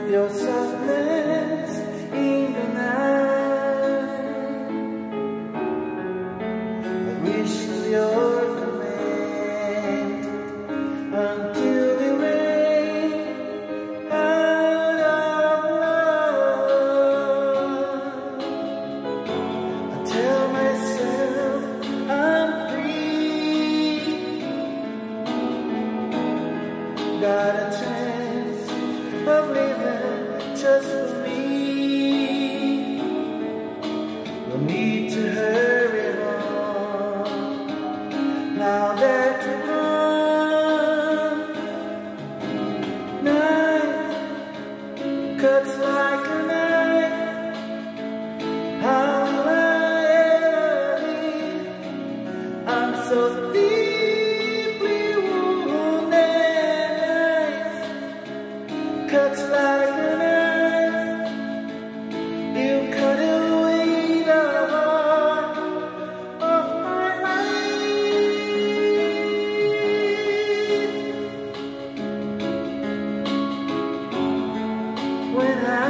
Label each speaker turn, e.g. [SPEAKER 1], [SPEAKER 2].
[SPEAKER 1] your softness in the night. I wish your command until we rain out of love. I tell myself I'm free, got a chance of living just for me. No need to hurry on, now that you're gone. Night cuts like a knife. How will I ever leave? I'm so deeply wounded. Cuts like a knife. You cut away the heart of my life. When I